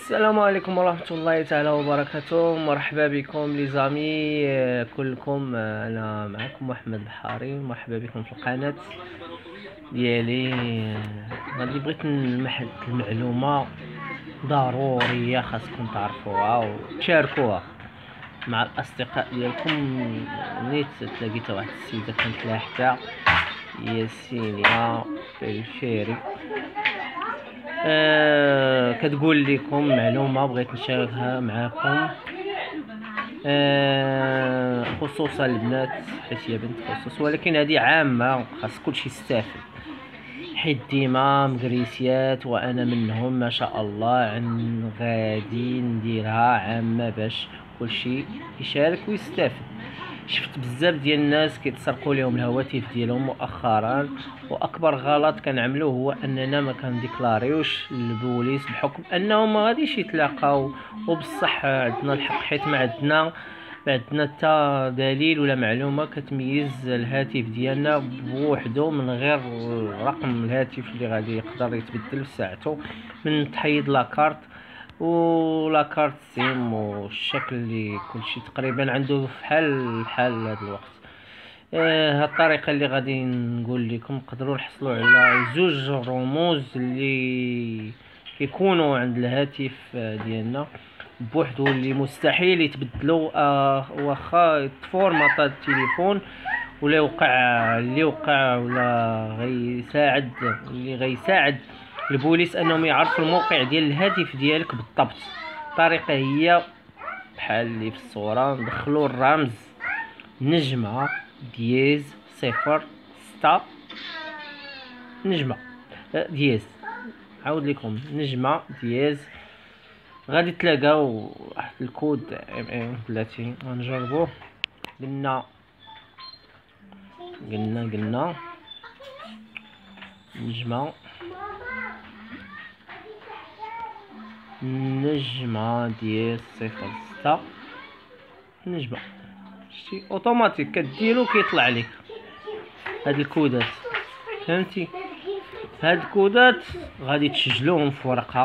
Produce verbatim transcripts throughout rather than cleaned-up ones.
السلام عليكم ورحمة الله تعالى وبركاته. مرحبا بكم لي زامي كلكم. انا معكم محمد بحاري، مرحبا بكم في القناة ديالي. غادي بغيت نلمح المعلومة ضرورية خاصكم تعرفوها وتشاركوها مع الاصدقاء ديالكم. نيت تلاقيت واحد السيدة كانت لاحتة ياسينيا بالشيري آه كتقول لكم معلومه بغيت نشاركها معكم، آه خصوصا البنات حيت هي بنت خصوص، ولكن هذه عامه خاص كلشي يستافد، حيت ديما مكريسيات وانا منهم ما شاء الله. عن غادي نديرها عامه باش كلشي يشارك ويستافد. شفت بزاف ديال الناس كيتسرقوا لهم الهواتف ديالهم مؤخرا، واكبر غلط كنعملوه هو اننا ما كنديكلاريوش للبوليس بحكم انهم ما غاديش يتلاقاو. وبصح عندنا الحق حيت ما عندنا ما عندنا حتى دليل ولا معلومه كتميز الهاتف ديالنا بوحدو من غير رقم الهاتف اللي غادي يقدر يتبدل في ساعته من تحيد لاكارت ولا كارت سيم والشكل اللي كلشي تقريبا عنده بحال بحال هذا الوقت. آه هاد الطريقه اللي غادي نقول لكم نقدروا نحصلوا على زوج رموز اللي كيكونوا عند الهاتف ديالنا بوحدو اللي مستحيل يتبدلوا. آه واخا يتفورماط التليفون ولا وقع اللي وقع ولا غيساعد اللي غيساعد البوليس انهم يعرفوا الموقع ديال الهاتف ديالك بالضبط. الطريقه هي بحال اللي في الصوره، ندخلوا الرمز نجمه دياز صفر ستة نجمه دياز، عاود لكم نجمه دياز، غادي تلاقاو واحد الكود ام ام ثلاثين. غنجربوه. قلنا قلنا قلنا نجمه نجمة ديال صفر ستة نجمة، شتي اوتوماتيك كديرو كيطلع لك هاد الكودات، فهمتي؟ هاد الكودات غادي تسجلوهم في ورقة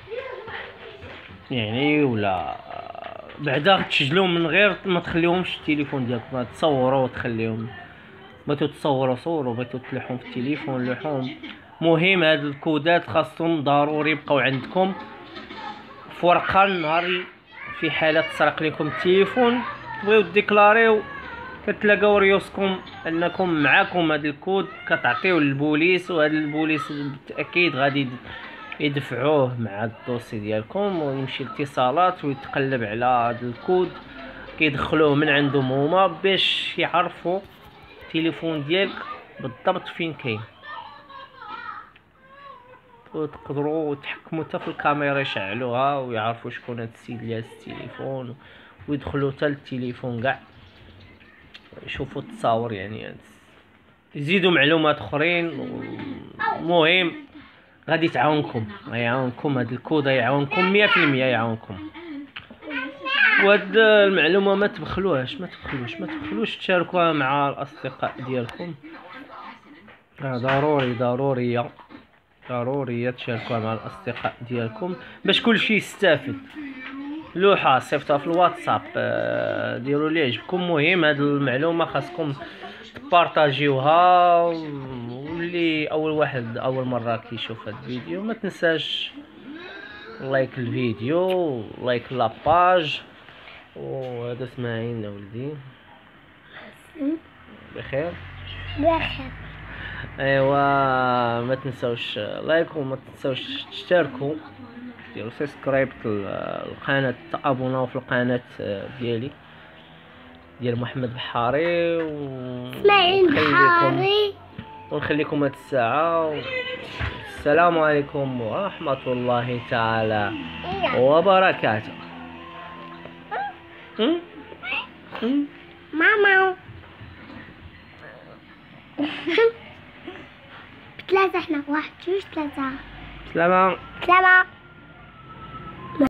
يعني، ولا بعدا تسجلوهم من غير ما تخليهمش في التليفون ديالكم، تصوروا وتخليهم. بغيتو تصوروا صوروا، بغيتو تلوحهم في التليفون لوحوهم. مهم هاد الكودات خاصهم ضروري يبقاو عندكم في ورقه. نهار في حاله تسرق لكم التليفون تبغيو ديكلاريو كتلاقاو ريوسكم انكم معاكم هذا الكود كتعطيوه للبوليس، وهذا البوليس بالتاكيد غادي يدفعوه مع الدوسي ديالكم ويمشي الاتصالات ويتقلب على هذا الكود كيدخلوه من عندهم هما باش يعرفوا التليفون ديالك بالضبط فين كاين، وتقدروا تحكموا حتى في الكاميرا يشعلوها ويعرفوا شكون هذا السيد اللي هز التليفون، ويدخلوا حتى للتليفون كاع يشوفوا التصاور يعني، يزيدوا معلومات اخرين. المهم غادي تعاونكم يعاونكم هذا الكود، يعاونكم مية في المية يعاونكم. وهاد المعلومه ما تبخلوهاش ما تبخلوش ما تبخلوش تشاركوها مع الاصدقاء ديالكم. ضروري ضروريه ضروري تشاركوها مع الاصدقاء ديالكم باش كلشي يستافد. لوحه صيفطوها في الواتساب، ديروا اللي يعجبكم. مهم هاد المعلومه خاصكم تبارطاجيوها، واللي اول واحد اول مره كيشوف هاد الفيديو ما تنساش لايك الفيديو لايك لاباج. وهذا اسماعيل ولدي بخير بخير. ايوا ما تنساوش لايك وما تنساوش تشتركوا، ديروا سبسكرايب للقناه، تابوناو في القناه ديالي ديال محمد بحاري اسماعيل بحاري، ونخليكم هاد الساعه. السلام عليكم ورحمه الله تعالى وبركاته. ماما بثلاثة، احنا واحد جوج ثلاثة. سلامة سلامة.